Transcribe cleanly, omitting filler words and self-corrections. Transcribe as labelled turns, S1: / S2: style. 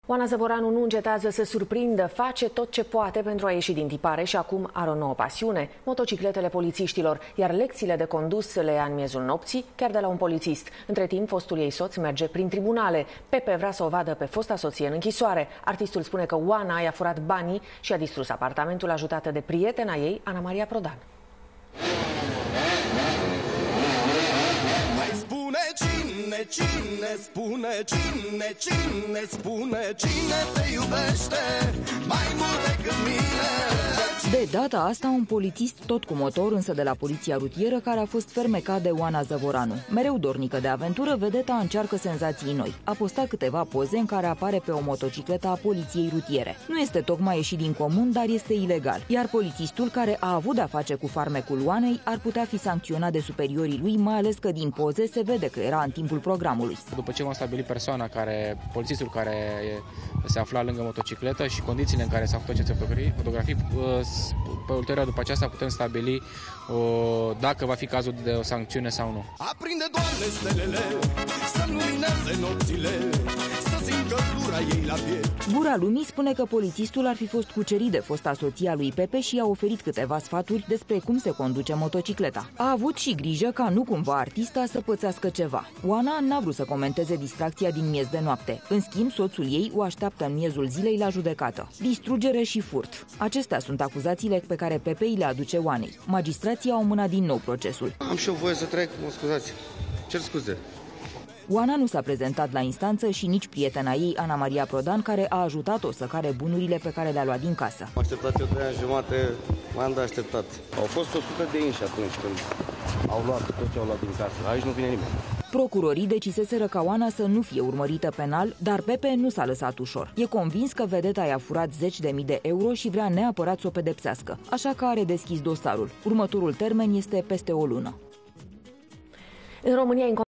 S1: Oana Zăvoranu nu încetează să surprindă, face tot ce poate pentru a ieși din tipare și acum are o nouă pasiune, motocicletele polițiștilor, iar lecțiile de condus le ia în miezul nopții, chiar de la un polițist. Între timp, fostul ei soț merge prin tribunale. Pepe vrea să o vadă pe fosta soție în închisoare. Artistul spune că Oana i-a furat banii și a distrus apartamentul, ajutată de prietena ei, Ana Maria Prodan.
S2: Cine spune cine te iubește mai mult decât mine?
S3: De data asta, un polițist tot cu motor, însă de la poliția rutieră, care a fost fermecat de Oana Zăvoranu. Mereu dornică de aventură, vedeta încearcă senzații noi. A postat câteva poze în care apare pe o motocicletă a poliției rutiere. Nu este tocmai ieșit din comun, dar este ilegal. Iar polițistul, care a avut de-a face cu farmecul Oanei, ar putea fi sancționat de superiorii lui, mai ales că din poze se vede că era în timpul programului.
S4: După ce am stabilit persoana polițistul care se afla lângă motocicletă și condițiile în care s-a făcut aceste fotografii, pe ulterior după aceasta putem stabili dacă va fi cazul de o sancțiune sau nu.
S2: Aprinde, Doamne, stelele, să lumineze nopțile, să simt căldura ei la piept.
S3: Gura Lumii spune că polițistul ar fi fost cucerit de fosta soția lui Pepe și i-a oferit câteva sfaturi despre cum se conduce motocicleta. A avut și grijă ca nu cumva artista să pățească ceva. Oana n-a vrut să comenteze distracția din miez de noapte. În schimb, soțul ei o așteaptă în miezul zilei la judecată. Distrugere și furt. Acestea sunt acuzațiile pe care Pepe îi le aduce Oanei. Magistrații au mânat din nou procesul.
S5: Am și eu voie să trec, mă scuzați. Cer scuze.
S3: Oana nu s-a prezentat la instanță și nici prietena ei, Ana Maria Prodan, care a ajutat-o să care bunurile pe care le-a luat din casă.
S5: M-am așteptat eu 2 ani jumate, m-am de așteptat. Au fost 100 de inși atunci când au luat tot ce au luat din casă. Aici nu vine nimeni.
S3: Procurorii deciseseră ca Oana să nu fie urmărită penal, dar Pepe nu s-a lăsat ușor. E convins că vedeta i-a furat 10.000 de euro și vrea neapărat să o pedepsească, așa că are deschis dosarul. Următorul termen este peste o lună.
S1: În România